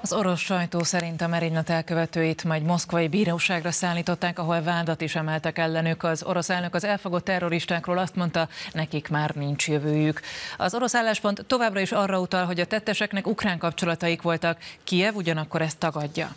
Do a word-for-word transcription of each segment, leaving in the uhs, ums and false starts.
Az orosz sajtó szerint a merénylet elkövetőit majd moszkvai bíróságra szállították, ahol vádat is emeltek ellenük. Az orosz elnök az elfogott terroristákról azt mondta, nekik már nincs jövőjük. Az orosz álláspont továbbra is arra utal, hogy a tetteseknek ukrán kapcsolataik voltak, Kijev ugyanakkor ezt tagadja.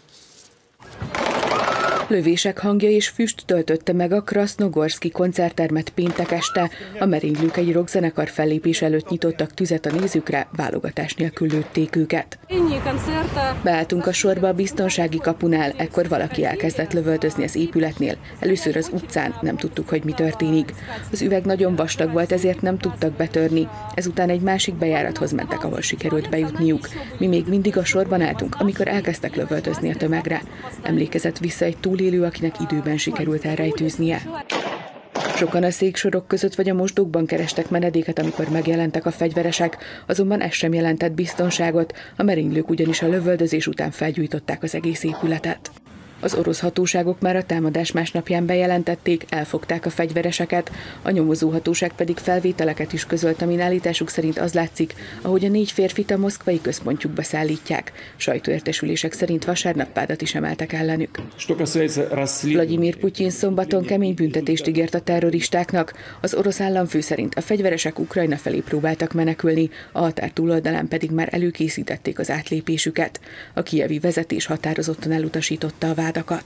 Lövések hangja és füst töltötte meg a Krasznogorszki koncerttermet péntek este. A merénylők egy rockzenekar fellépés előtt nyitottak tüzet a nézőkre, válogatás nélkül lőtték őket. Beálltunk a sorba a biztonsági kapunál, ekkor valaki elkezdett lövöldözni az épületnél. Először az utcán, nem tudtuk, hogy mi történik. Az üveg nagyon vastag volt, ezért nem tudtak betörni. Ezután egy másik bejárathoz mentek, ahol sikerült bejutniuk. Mi még mindig a sorban álltunk, amikor elkezdtek lövöldözni a tömegre. Emlékezett vissza egy túlélő, akinek időben sikerült elrejtőznie. Sokan a széksorok között vagy a mosdókban kerestek menedéket, amikor megjelentek a fegyveresek, azonban ez sem jelentett biztonságot, a merénylők ugyanis a lövöldözés után felgyújtották az egész épületet. Az orosz hatóságok már a támadás másnapján bejelentették, elfogták a fegyvereseket, a nyomozóhatóság pedig felvételeket is közölt, amin állításuk szerint az látszik, ahogy a négy férfit a moszkvai központjukba szállítják. Sajtóértesülések szerint vasárnap vádat is emeltek ellenük. Vladimir Putyin szombaton kemény büntetést ígért a terroristáknak. Az orosz államfő szerint a fegyveresek Ukrajna felé próbáltak menekülni, a határ túloldalán pedig már előkészítették az átlépésüket. A kijevi vezetés határozottan elutasította a vádat.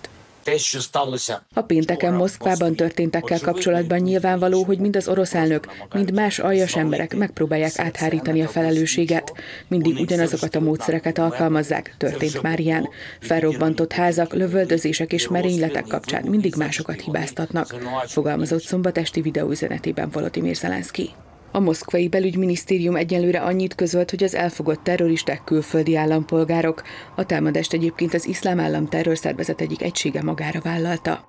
A pénteken Moszkvában történtekkel kapcsolatban nyilvánvaló, hogy mind az orosz elnök, mind más aljas emberek megpróbálják áthárítani a felelősséget. Mindig ugyanazokat a módszereket alkalmazzák, történt már ilyen. Felrobbantott házak, lövöldözések és merényletek kapcsán mindig másokat hibáztatnak, fogalmazott szombat esti videóüzenetében Volodymyr Zelenszky. A moszkvai belügyminisztérium egyenlőre annyit közölt, hogy az elfogott terroristák külföldi állampolgárok. A támadást egyébként az Iszlám Állam terrorszervezet egyik egysége magára vállalta.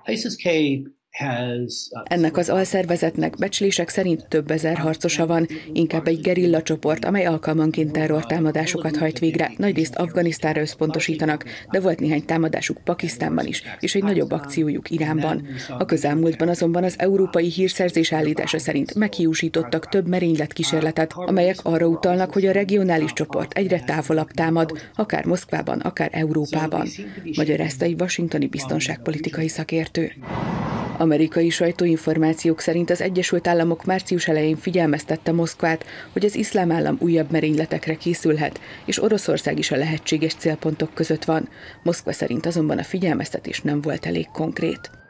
Ennek az alszervezetnek becslések szerint több ezer harcosa van, inkább egy gerilla csoport, amely alkalmanként terrortámadásokat hajt végre. Nagyrészt Afganisztánra összpontosítanak, de volt néhány támadásuk Pakisztánban is, és egy nagyobb akciójuk Iránban. A közelmúltban azonban az európai hírszerzés állítása szerint meghiúsítottak több merényletkísérletet, amelyek arra utalnak, hogy a regionális csoport egyre távolabb támad, akár Moszkvában, akár Európában, magyarázta egy washingtoni biztonságpolitikai szakértő. Amerikai sajtóinformációk szerint az Egyesült Államok március elején figyelmeztette Moszkvát, hogy az Iszlám Állam újabb merényletekre készülhet, és Oroszország is a lehetséges célpontok között van. Moszkva szerint azonban a figyelmeztetés nem volt elég konkrét.